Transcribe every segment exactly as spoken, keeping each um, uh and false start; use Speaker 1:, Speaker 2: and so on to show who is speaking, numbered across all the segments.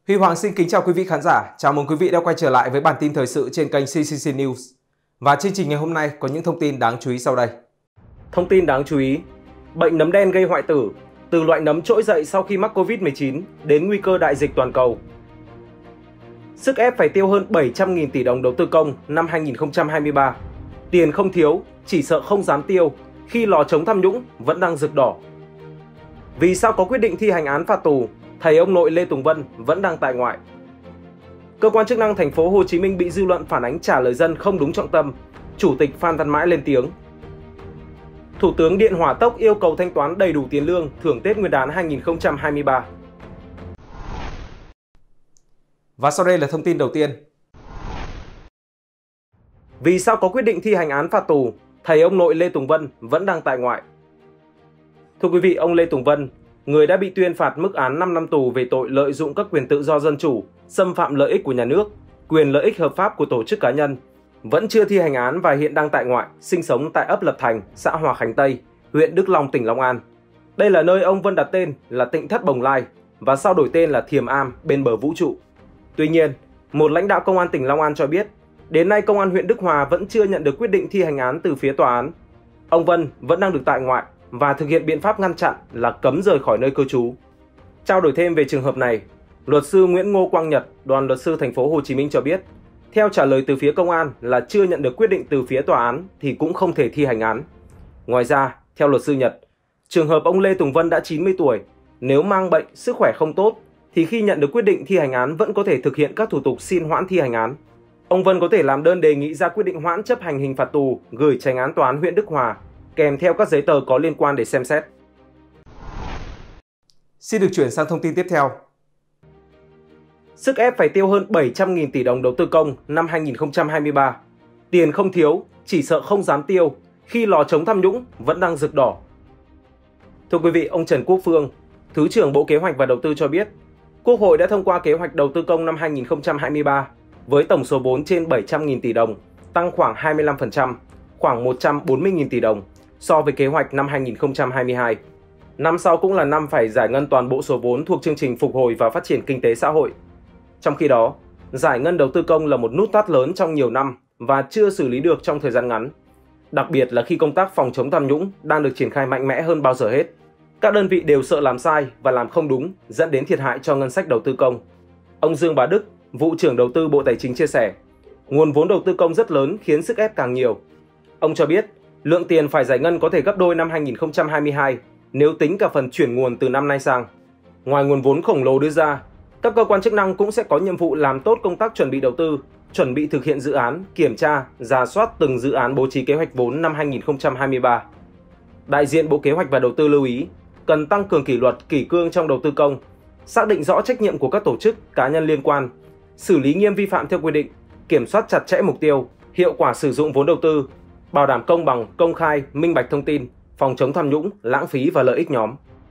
Speaker 1: Huy Hoàng xin kính chào quý vị khán giả. Chào mừng quý vị đã quay trở lại với bản tin thời sự trên kênh xê xê xê News. Và chương trình ngày hôm nay có những thông tin đáng chú ý sau đây. Thông tin đáng chú ý: bệnh nấm đen gây hoại tử, từ loại nấm trỗi dậy sau khi mắc Covid mười chín đến nguy cơ đại dịch toàn cầu. Sức ép phải tiêu hơn bảy trăm nghìn tỷ đồng đầu tư công năm hai nghìn không trăm hai mươi ba. Tiền không thiếu, chỉ sợ không dám tiêu khi lò chống tham nhũng vẫn đang rực đỏ. Vì sao có quyết định thi hành án phạt tù, thầy ông nội Lê Tùng Vân vẫn đang tại ngoại. Cơ quan chức năng thành phố Hồ Chí Minh bị dư luận phản ánh trả lời dân không đúng trọng tâm, Chủ tịch Phan Văn Mãi lên tiếng. Thủ tướng điện hỏa tốc yêu cầu thanh toán đầy đủ tiền lương thưởng Tết Nguyên đán hai nghìn không trăm hai mươi ba. Và sau đây là thông tin đầu tiên. Vì sao có quyết định thi hành án phạt tù, thầy ông nội Lê Tùng Vân vẫn đang tại ngoại. Thưa quý vị, ông Lê Tùng Vân, người đã bị tuyên phạt mức án năm năm tù về tội lợi dụng các quyền tự do dân chủ, xâm phạm lợi ích của nhà nước, quyền lợi ích hợp pháp của tổ chức cá nhân, vẫn chưa thi hành án và hiện đang tại ngoại, sinh sống tại ấp Lập Thành, xã Hòa Khánh Tây, huyện Đức Long, tỉnh Long An. Đây là nơi ông Vân đặt tên là Tỉnh Thất Bồng Lai và sau đổi tên là Thiềm Am bên bờ vũ trụ. Tuy nhiên, một lãnh đạo công an tỉnh Long An cho biết, đến nay công an huyện Đức Hòa vẫn chưa nhận được quyết định thi hành án từ phía tòa án. Ông Vân vẫn đang được tại ngoại và thực hiện biện pháp ngăn chặn là cấm rời khỏi nơi cư trú. Trao đổi thêm về trường hợp này, luật sư Nguyễn Ngô Quang Nhật, đoàn luật sư thành phố Hồ Chí Minh cho biết, theo trả lời từ phía công an là chưa nhận được quyết định từ phía tòa án thì cũng không thể thi hành án. Ngoài ra, theo luật sư Nhật, trường hợp ông Lê Tùng Vân đã chín mươi tuổi, nếu mang bệnh, sức khỏe không tốt thì khi nhận được quyết định thi hành án vẫn có thể thực hiện các thủ tục xin hoãn thi hành án. Ông Vân có thể làm đơn đề nghị ra quyết định hoãn chấp hành hình phạt tù gửi chánh án tòa án huyện Đức Hòa kèm theo các giấy tờ có liên quan để xem xét. Xin được chuyển sang thông tin tiếp theo. Sức ép phải tiêu hơn bảy trăm nghìn tỷ đồng đầu tư công năm hai nghìn không trăm hai mươi ba. Tiền không thiếu, chỉ sợ không dám tiêu khi lò chống tham nhũng vẫn đang rực đỏ. Thưa quý vị, ông Trần Quốc Phương, Thứ trưởng Bộ Kế hoạch và Đầu tư cho biết, Quốc hội đã thông qua kế hoạch đầu tư công năm hai nghìn không trăm hai mươi ba với tổng số vốn trên bảy trăm nghìn tỷ đồng, tăng khoảng hai mươi lăm phần trăm, khoảng một trăm bốn mươi nghìn tỷ đồng so với kế hoạch năm hai nghìn không trăm hai mươi hai. Năm sau cũng là năm phải giải ngân toàn bộ số vốn thuộc chương trình phục hồi và phát triển kinh tế xã hội. Trong khi đó, giải ngân đầu tư công là một nút thắt lớn trong nhiều năm và chưa xử lý được trong thời gian ngắn. Đặc biệt là khi công tác phòng chống tham nhũng đang được triển khai mạnh mẽ hơn bao giờ hết. Các đơn vị đều sợ làm sai và làm không đúng, dẫn đến thiệt hại cho ngân sách đầu tư công. Ông Dương Bá Đức, Vụ trưởng Đầu tư Bộ Tài chính chia sẻ, nguồn vốn đầu tư công rất lớn khiến sức ép càng nhiều. Ông cho biết, lượng tiền phải giải ngân có thể gấp đôi năm hai nghìn không trăm hai mươi hai nếu tính cả phần chuyển nguồn từ năm nay sang. Ngoài nguồn vốn khổng lồ đưa ra, các cơ quan chức năng cũng sẽ có nhiệm vụ làm tốt công tác chuẩn bị đầu tư, chuẩn bị thực hiện dự án, kiểm tra, rà soát từng dự án bố trí kế hoạch vốn năm hai nghìn không trăm hai mươi ba. Đại diện Bộ Kế hoạch và Đầu tư lưu ý, cần tăng cường kỷ luật, kỷ cương trong đầu tư công, xác định rõ trách nhiệm của các tổ chức, cá nhân liên quan, xử lý nghiêm vi phạm theo quy định, kiểm soát chặt chẽ mục tiêu, hiệu quả sử dụng vốn đầu tư, bảo đảm công bằng, công khai, minh bạch thông tin, phòng chống tham nhũng, lãng phí và lợi ích nhóm.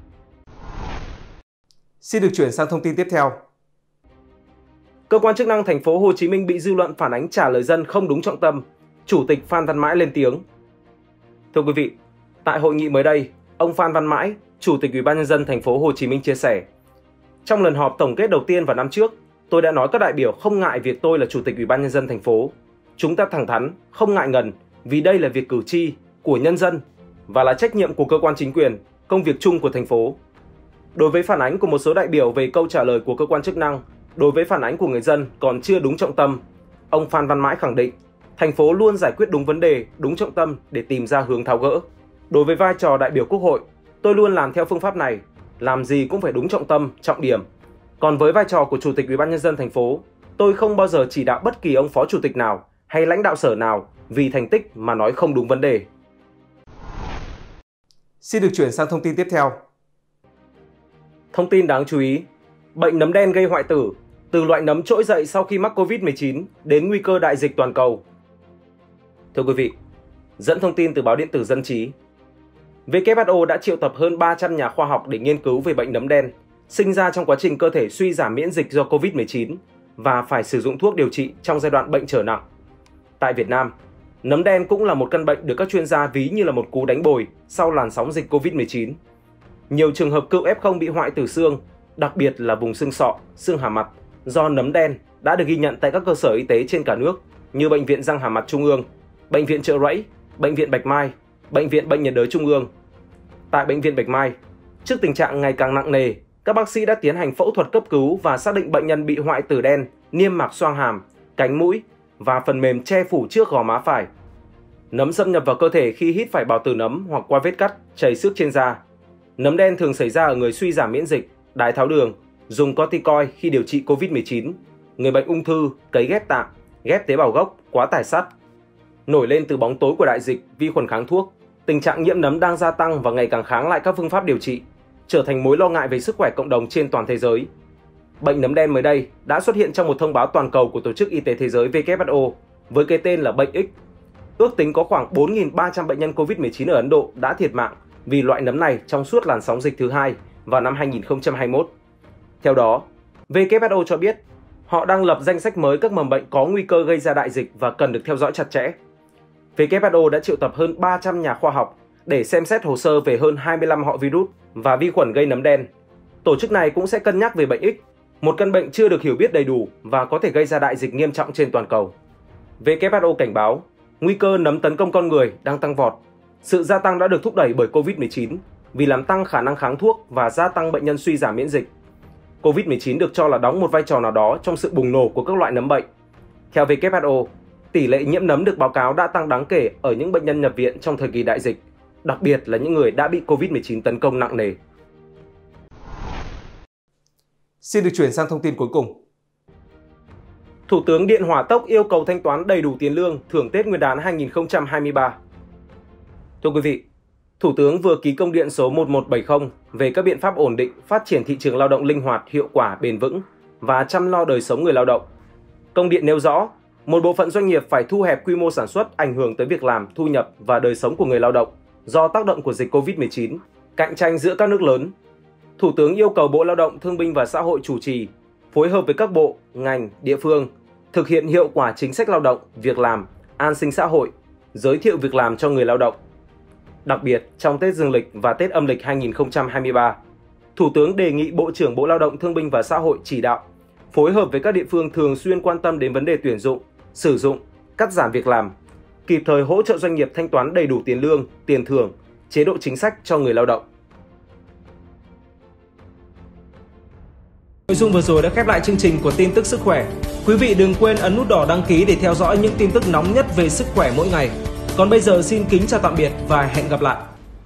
Speaker 1: Xin được chuyển sang thông tin tiếp theo. Cơ quan chức năng thành phố Hồ Chí Minh bị dư luận phản ánh trả lời dân không đúng trọng tâm, Chủ tịch Phan Văn Mãi lên tiếng. Thưa quý vị, tại hội nghị mới đây, ông Phan Văn Mãi, Chủ tịch Ủy ban nhân dân thành phố Hồ Chí Minh chia sẻ: trong lần họp tổng kết đầu tiên vào năm trước, tôi đã nói các đại biểu không ngại việc tôi là Chủ tịch Ủy ban nhân dân thành phố. Chúng ta thẳng thắn, không ngại ngần, vì đây là việc cử tri, của nhân dân và là trách nhiệm của cơ quan chính quyền, công việc chung của thành phố. Đối với phản ánh của một số đại biểu về câu trả lời của cơ quan chức năng, đối với phản ánh của người dân còn chưa đúng trọng tâm, ông Phan Văn Mãi khẳng định, thành phố luôn giải quyết đúng vấn đề, đúng trọng tâm để tìm ra hướng tháo gỡ. Đối với vai trò đại biểu Quốc hội, tôi luôn làm theo phương pháp này, làm gì cũng phải đúng trọng tâm, trọng điểm. Còn với vai trò của Chủ tịch Ủy ban nhân dân thành phố, tôi không bao giờ chỉ đạo bất kỳ ông phó chủ tịch nào hay lãnh đạo sở nào vì thành tích mà nói không đúng vấn đề. Xin được chuyển sang thông tin tiếp theo. Thông tin đáng chú ý: bệnh nấm đen gây hoại tử, từ loại nấm trỗi dậy sau khi mắc Covid mười chín đến nguy cơ đại dịch toàn cầu. Thưa quý vị, dẫn thông tin từ báo điện tử Dân trí, W H O đã triệu tập hơn ba trăm nhà khoa học để nghiên cứu về bệnh nấm đen, sinh ra trong quá trình cơ thể suy giảm miễn dịch do Covid mười chín và phải sử dụng thuốc điều trị trong giai đoạn bệnh trở nặng. Tại Việt Nam, nấm đen cũng là một căn bệnh được các chuyên gia ví như là một cú đánh bồi sau làn sóng dịch Covid mười chín. Nhiều trường hợp cựu ép không bị hoại tử xương, đặc biệt là vùng xương sọ, xương hàm mặt, do nấm đen đã được ghi nhận tại các cơ sở y tế trên cả nước như Bệnh viện Răng Hàm Mặt Trung ương, Bệnh viện Chợ Rẫy, Bệnh viện Bạch Mai, Bệnh viện Bệnh nhiệt đới Trung ương. Tại Bệnh viện Bạch Mai, trước tình trạng ngày càng nặng nề, các bác sĩ đã tiến hành phẫu thuật cấp cứu và xác định bệnh nhân bị hoại tử đen, niêm mạc xoang hàm, cánh mũi và phần mềm che phủ trước gò má phải. Nấm xâm nhập vào cơ thể khi hít phải bào tử nấm hoặc qua vết cắt, chảy xước trên da. Nấm đen thường xảy ra ở người suy giảm miễn dịch, đái tháo đường, dùng corticoid khi điều trị Covid mười chín, người bệnh ung thư, cấy ghép tạng, ghép tế bào gốc, quá tải sắt. Nổi lên từ bóng tối của đại dịch, vi khuẩn kháng thuốc, tình trạng nhiễm nấm đang gia tăng và ngày càng kháng lại các phương pháp điều trị, trở thành mối lo ngại về sức khỏe cộng đồng trên toàn thế giới. Bệnh nấm đen mới đây đã xuất hiện trong một thông báo toàn cầu của Tổ chức Y tế Thế giới W H O với cái tên là bệnh X. Ước tính có khoảng bốn nghìn ba trăm bệnh nhân Covid mười chín ở Ấn Độ đã thiệt mạng vì loại nấm này trong suốt làn sóng dịch thứ hai vào năm hai nghìn không trăm hai mươi mốt. Theo đó, W H O cho biết họ đang lập danh sách mới các mầm bệnh có nguy cơ gây ra đại dịch và cần được theo dõi chặt chẽ. W H O đã triệu tập hơn ba trăm nhà khoa học để xem xét hồ sơ về hơn hai mươi lăm họ virus và vi khuẩn gây nấm đen. Tổ chức này cũng sẽ cân nhắc về bệnh X, một căn bệnh chưa được hiểu biết đầy đủ và có thể gây ra đại dịch nghiêm trọng trên toàn cầu. W H O cảnh báo, nguy cơ nấm tấn công con người đang tăng vọt. Sự gia tăng đã được thúc đẩy bởi Covid mười chín vì làm tăng khả năng kháng thuốc và gia tăng bệnh nhân suy giảm miễn dịch. Covid mười chín được cho là đóng một vai trò nào đó trong sự bùng nổ của các loại nấm bệnh. Theo W H O, tỷ lệ nhiễm nấm được báo cáo đã tăng đáng kể ở những bệnh nhân nhập viện trong thời kỳ đại dịch, đặc biệt là những người đã bị Covid mười chín tấn công nặng nề. Xin được chuyển sang thông tin cuối cùng. Thủ tướng điện hỏa tốc yêu cầu thanh toán đầy đủ tiền lương thưởng Tết Nguyên đán hai nghìn không trăm hai mươi ba. Thưa quý vị, Thủ tướng vừa ký công điện số một một bảy không về các biện pháp ổn định, phát triển thị trường lao động linh hoạt, hiệu quả, bền vững và chăm lo đời sống người lao động. Công điện nêu rõ, một bộ phận doanh nghiệp phải thu hẹp quy mô sản xuất ảnh hưởng tới việc làm, thu nhập và đời sống của người lao động do tác động của dịch Covid mười chín, cạnh tranh giữa các nước lớn. Thủ tướng yêu cầu Bộ Lao động, Thương binh và Xã hội chủ trì, phối hợp với các bộ, ngành, địa phương, thực hiện hiệu quả chính sách lao động, việc làm, an sinh xã hội, giới thiệu việc làm cho người lao động. Đặc biệt, trong Tết Dương lịch và Tết âm lịch hai nghìn không trăm hai mươi ba, Thủ tướng đề nghị Bộ trưởng Bộ Lao động, Thương binh và Xã hội chỉ đạo, phối hợp với các địa phương thường xuyên quan tâm đến vấn đề tuyển dụng, sử dụng, cắt giảm việc làm, kịp thời hỗ trợ doanh nghiệp thanh toán đầy đủ tiền lương, tiền thưởng, chế độ chính sách cho người lao động. Nội dung vừa rồi đã khép lại chương trình của tin tức sức khỏe. Quý vị đừng quên ấn nút đỏ đăng ký để theo dõi những tin tức nóng nhất về sức khỏe mỗi ngày. Còn bây giờ xin kính chào tạm biệt và hẹn gặp lại.